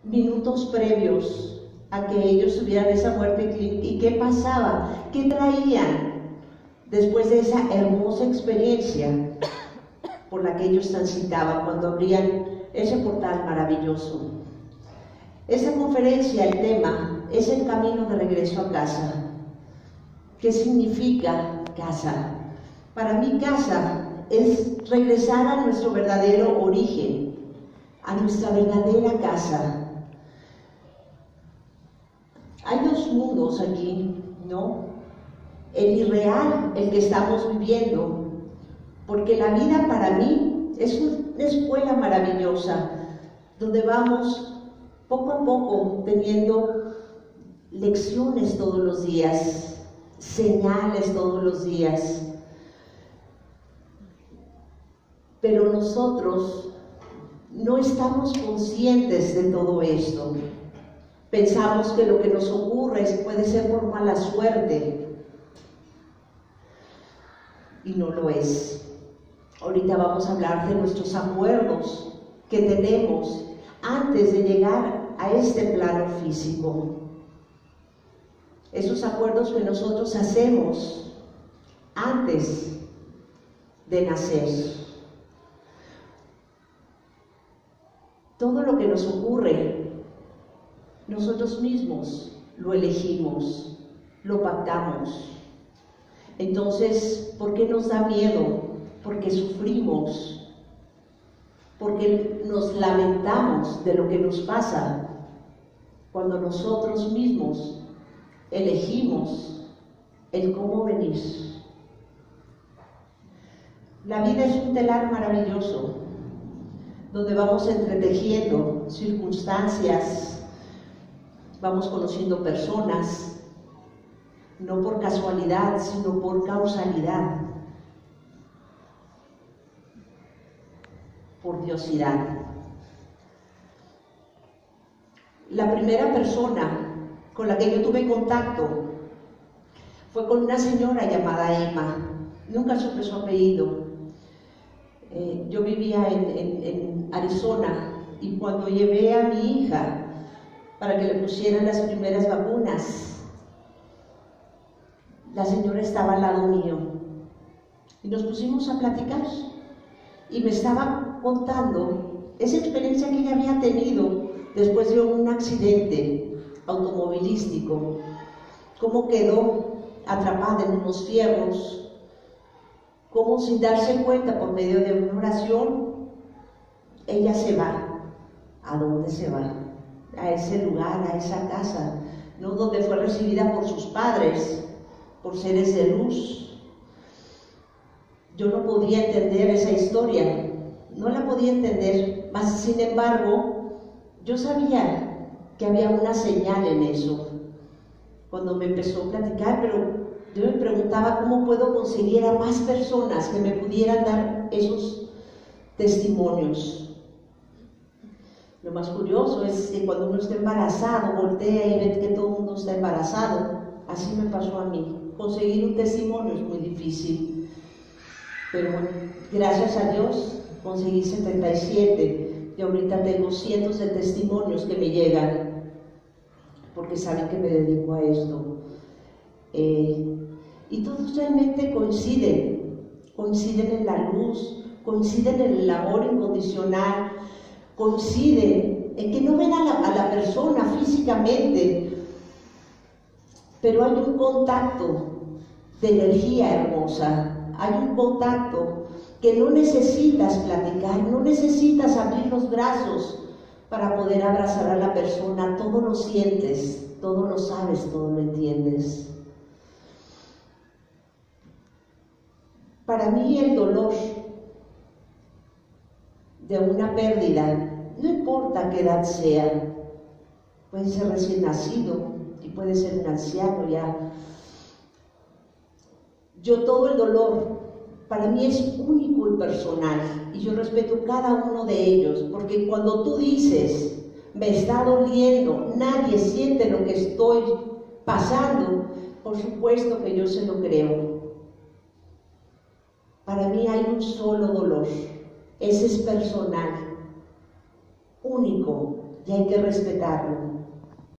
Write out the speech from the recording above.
minutos previos a que ellos tuvieran esa muerte clínica y qué pasaba, qué traían después de esa hermosa experiencia por la que ellos transitaban cuando abrían ese portal maravilloso. Esa conferencia, el tema es el camino de regreso a casa. ¿Qué significa casa? Para mí casa es regresar a nuestro verdadero origen, a nuestra verdadera casa. Hay dos mundos aquí, ¿no? El irreal, el que estamos viviendo, porque la vida para mí es una escuela maravillosa, donde vamos poco a poco teniendo lecciones todos los días, señales todos los días. Pero nosotros no estamos conscientes de todo esto. Pensamos que lo que nos ocurre puede ser por mala suerte, y no lo es. Ahorita vamos a hablar de nuestros acuerdos que tenemos antes de llegar a este plano físico. Esos acuerdos que nosotros hacemos antes de nacer. Todo lo que nos ocurre, nosotros mismos lo elegimos, lo pactamos. Entonces, ¿por qué nos da miedo? Porque sufrimos, porque nos lamentamos de lo que nos pasa, cuando nosotros mismos elegimos el cómo venir. La vida es un telar maravilloso, donde vamos entretejiendo circunstancias, vamos conociendo personas, no por casualidad, sino por causalidad, por diosidad. La primera persona con la que yo tuve contacto fue con una señora llamada Emma, nunca supe su apellido. Yo vivía en Arizona, y cuando llevé a mi hija para que le pusieran las primeras vacunas, la señora estaba al lado mío y nos pusimos a platicar, y me estaba contando esa experiencia que ella había tenido después de un accidente automovilístico, cómo quedó atrapada en unos fierros, cómo sin darse cuenta, por medio de una oración, ella se va. ¿A dónde se va? A ese lugar, a esa casa, ¿no? Donde fue recibida por sus padres, por seres de luz. Yo no podía entender esa historia, no la podía entender, mas sin embargo, yo sabía que había una señal en eso. Cuando me empezó a platicar, pero yo me preguntaba cómo puedo conseguir a más personas que me pudieran dar esos testimonios. Lo más curioso es que cuando uno está embarazado, voltea y ve que todo el mundo está embarazado. Así me pasó a mí. Conseguir un testimonio es muy difícil. Pero bueno, gracias a Dios conseguí 77 y ahorita tengo cientos de testimonios que me llegan, porque saben que me dedico a esto. Y todos realmente coinciden en la luz, coinciden en el amor incondicional, coinciden en que no ven a la persona físicamente, pero hay un contacto de energía hermosa, hay un contacto que no necesitas platicar, no necesitas abrir los brazos para poder abrazar a la persona, todo lo sientes, todo lo sabes, todo lo entiendes. Para mí el dolor de una pérdida, no importa qué edad sea, puede ser recién nacido y puede ser un anciano ya. Todo el dolor para mí es único y personal, y yo respeto cada uno de ellos, porque cuando tú dices, me está doliendo, nadie siente lo que estoy pasando, por supuesto que yo se lo creo. Para mí hay un solo dolor, ese es personal, único, y hay que respetarlo.